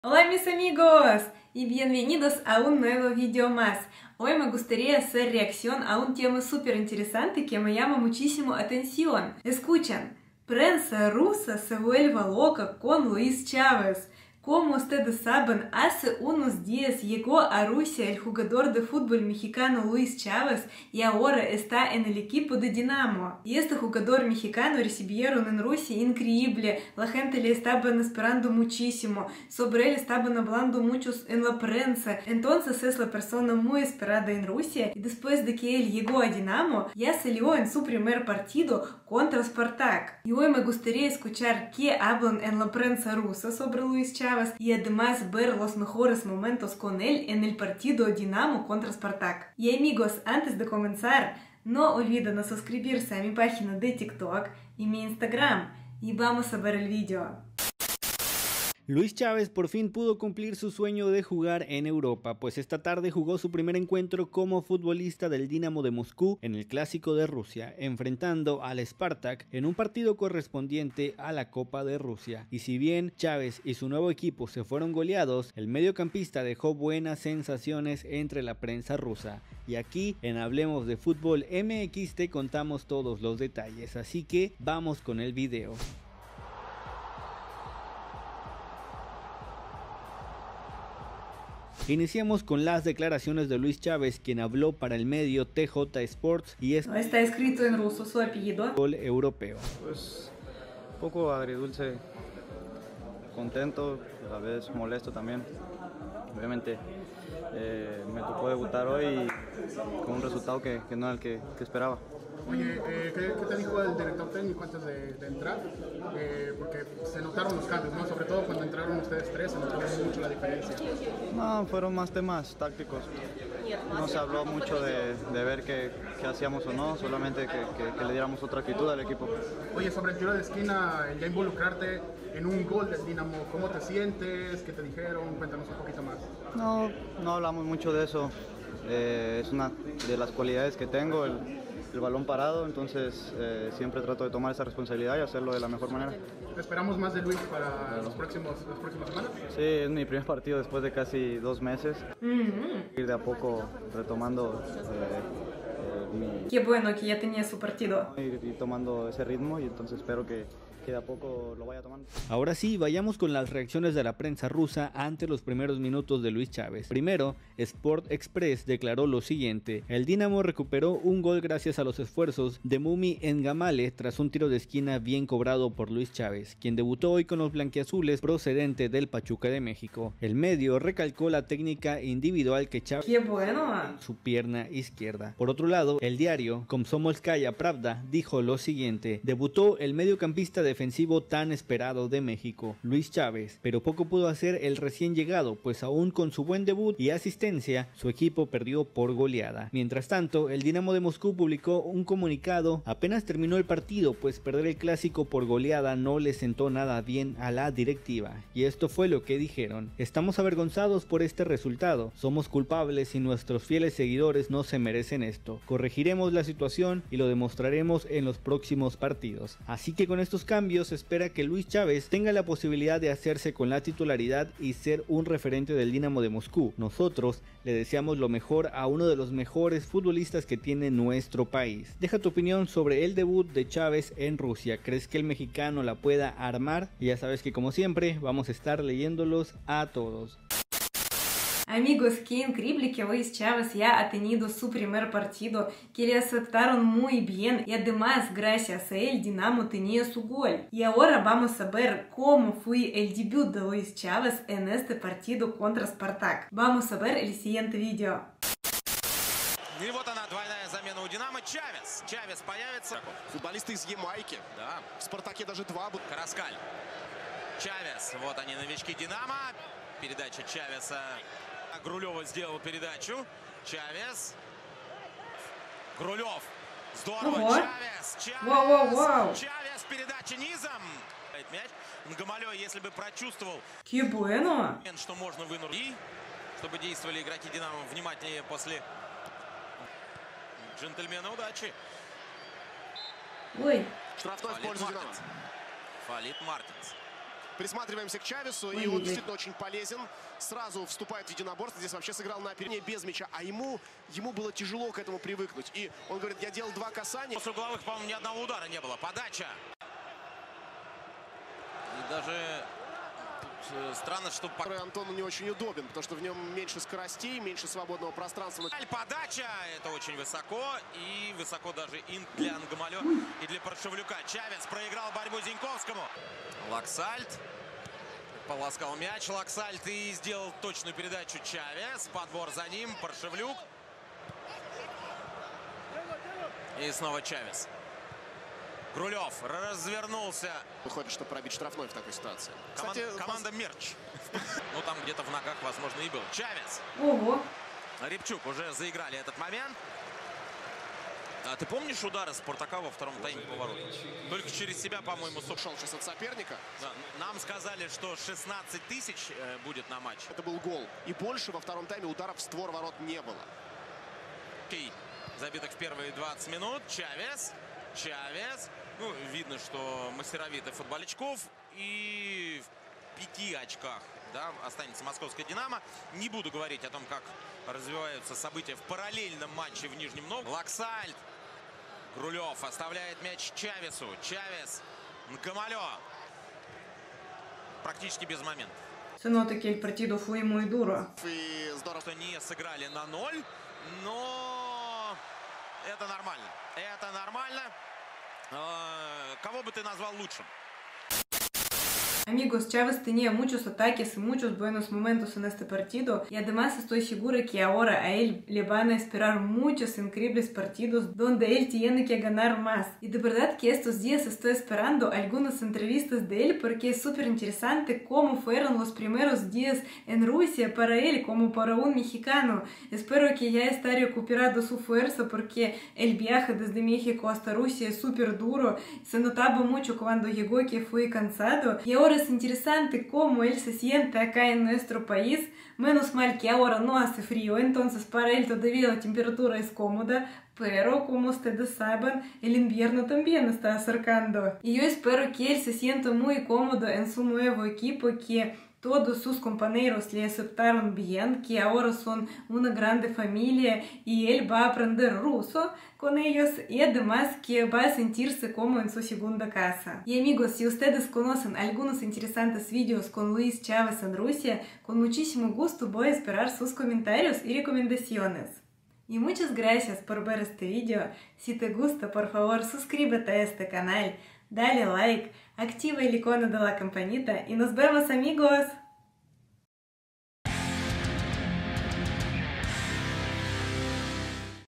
Hola mis amigos y bienvenidos a un nuevo video más. Hoy me gustaría hacer reacción a un tema súper interesante que me llama muchísimo atención. Escuchen, prensa rusa se vuelve loca con Luis Chávez. Como ustedes saben, hace unos días llegó a Rusia el jugador de fútbol mexicano Luis Chávez y ahora está en el equipo de Dinamo. Y este jugador mexicano recibieron en Rusia increíble, la gente le estaban esperando muchísimo, sobre él estaban hablando muchos en la prensa, entonces es la persona muy esperada en Rusia y después de que él llegó a Dinamo, ya salió en su primer partido contra Spartak. Y hoy me gustaría escuchar qué hablan en la prensa rusa sobre Luis Chávez y además ver los mejores momentos con él en el partido Dinamo contra Spartak. Y amigos, antes de comenzar, no olviden suscribirse a mi página de TikTok y mi Instagram. Y vamos a ver el video. Luis Chávez por fin pudo cumplir su sueño de jugar en Europa, pues esta tarde jugó su primer encuentro como futbolista del Dinamo de Moscú en el Clásico de Rusia, enfrentando al Spartak en un partido correspondiente a la Copa de Rusia. Y si bien Chávez y su nuevo equipo se fueron goleados, el mediocampista dejó buenas sensaciones entre la prensa rusa. Y aquí en Hablemos de Fútbol MX te contamos todos los detalles, así que vamos con el video. Iniciamos con las declaraciones de Luis Chávez, quien habló para el medio TJ Sports y es... No está escrito en ruso su apellido. Europeo. Pues un poco agridulce, contento, a la vez molesto también. Obviamente me tocó debutar hoy con un resultado que no era el que esperaba. Oye, ¿qué te dijo el director técnico antes de entrar? Porque se notaron los cambios, ¿no? Sobre todo cuando entraron ustedes tres, se notó mucho la diferencia. No, fueron más temas tácticos. No se habló mucho de ver qué hacíamos o no, solamente que le diéramos otra actitud al equipo. Oye, sobre el tiro de esquina, ya involucrarte en un gol del Dinamo, ¿cómo te sientes? ¿Qué te dijeron? Cuéntanos un poquito más. No hablamos mucho de eso. Es una de las cualidades que tengo, el balón parado, entonces siempre trato de tomar esa responsabilidad y hacerlo de la mejor manera. ¿Esperamos más de Luis para las próximas semanas? Sí, es mi primer partido después de casi 2 meses. Ir de a poco retomando Qué bueno que ya tenía su partido. y tomando ese ritmo, y entonces espero que de a poco lo vaya tomando. Ahora sí, vayamos con las reacciones de la prensa rusa ante los primeros minutos de Luis Chávez. Primero, Sport Express declaró lo siguiente: el Dinamo recuperó un gol gracias a los esfuerzos de Mumi Ngamale tras un tiro de esquina bien cobrado por Luis Chávez, quien debutó hoy con los blanquiazules procedente del Pachuca de México. El medio recalcó la técnica individual que Chávez ¡Qué bueno! su pierna izquierda. Por otro lado, el diario Komsomolskaya Pravda dijo lo siguiente: debutó el mediocampista defensivo tan esperado de México, Luis Chávez, pero poco pudo hacer el recién llegado, pues aún con su buen debut y asistencia, su equipo perdió por goleada. Mientras tanto, el Dinamo de Moscú publicó un comunicado apenas terminó el partido, pues perder el clásico por goleada no le sentó nada bien a la directiva, y esto fue lo que dijeron: estamos avergonzados por este resultado, somos culpables y nuestros fieles seguidores no se merecen esto, corregiremos la situación y lo demostraremos en los próximos partidos. Así que con estos cambios espera que Luis Chávez tenga la posibilidad de hacerse con la titularidad y ser un referente del Dinamo de Moscú. Nosotros le deseamos lo mejor a uno de los mejores futbolistas que tiene nuestro país. Deja tu opinión sobre el debut de Chávez en Rusia. ¿Crees que el mexicano la pueda armar? Y ya sabes que como siempre vamos a estar leyéndolos a todos. Amigos, qué increíble que Luis Chávez ya ha tenido su primer partido, que le aceptaron muy bien y además gracias a él Dinamo tenía su gol. Y ahora vamos a ver cómo fue el debut de Luis Chávez en este partido contra Spartak. Vamos a ver el siguiente video. И вот она, двойная замена у Динамо. Чавес появится. Футболисты из Ямайки. Да. В «Спартаке» даже 2 будут. Караскаль. Чавес. Вот они, новички Динамо. Передача Чавеса. Грулёва сделал передачу. Чавес. Грулёв. Здорово. Ого. Чавес. Вау. Чавес. Передача низом. Мяч. Нgamалё, если бы прочувствовал, ¡Qué bueno! что можно вынурить. И чтобы действовали игроки Динамо внимательнее после джентльмена удачи. Ой. Штрафной в пользу «Динамо». Фалит Мартинс. Присматриваемся к Чавесу, и он действительно очень полезен. Сразу вступает в единоборство. Здесь вообще сыграл на оперение без мяча, а ему было тяжело к этому привыкнуть. И он говорит, я делал 2 касания. После угловых, по-моему, ни одного удара не было. Подача. И даже странно, что Антону не очень удобен, потому что в нем меньше скоростей, меньше свободного пространства. подача. Это очень высоко. И высоко даже и для Нгамалё, и для Паршевлюка. Чавес проиграл борьбу Зиньковскому. Лаксальт. Полоскал мяч Лаксальт и сделал точную передачу Чавес. Подбор за ним. Паршевлюк. И снова Чавес. Грулев развернулся. Выходит, что пробить штрафной в такой ситуации. Команда Мерч. Ну, там где-то в ногах, возможно, и был. Чавес. Ого. Рябчук уже заиграли этот момент. А ты помнишь удары Спартака во втором тайме по воротам? Только через себя, по-моему, Ушел сейчас от соперника. Да, нам сказали, что 16 тысяч будет на матч. Это был гол. И больше во втором тайме ударов в створ ворот не было. Забитых в первые 20 минут. Чавес. Ну, видно, что мастеровитый футболячков. И в 5 очках, да, останется московская «Динамо». Не буду говорить о том, как развиваются события в параллельном матче в Нижнем Новгороде. Лаксальт. Грулев оставляет мяч Чавесу. Чавес. Нгамалё. Практически без моментов. Se nota que el partido fue muy duro. И здорово, Что не сыграли на 0, но это нормально. Это нормально. Кого бы ты назвал лучшим? Amigos, Chávez tenía muchos ataques y muchos buenos momentos en este partido y además estoy segura que ahora a él le van a esperar muchos increíbles partidos donde él tiene que ganar más. Y de verdad que estos días estoy esperando algunas entrevistas de él porque es súper interesante cómo fueron los primeros días en Rusia para él como para un mexicano. Espero que ya esté recuperado su fuerza porque el viaje desde México hasta Rusia es súper duro. Se notaba mucho cuando llegó que fue cansado y ahora es interesante cómo él se siente acá en nuestro país. Menos mal que ahora no hace frío, entonces para él todavía la temperatura es cómoda, pero como ustedes saben, el invierno también está acercando. Y yo espero que él se sienta muy cómodo en su nuevo equipo, que todos sus compañeros le aceptaron bien, que ahora son una grande familia y él va a aprender ruso con ellos y además que va a sentirse como en su segunda casa. Y amigos, si ustedes conocen algunos interesantes vídeos con Luis Chávez en Rusia, con muchísimo gusto voy a esperar sus comentarios y recomendaciones. Y muchas gracias por ver este video. Si te gusta, por favor, suscríbete a este canal, dale like, activa el icono de la campanita y nos vemos, amigos.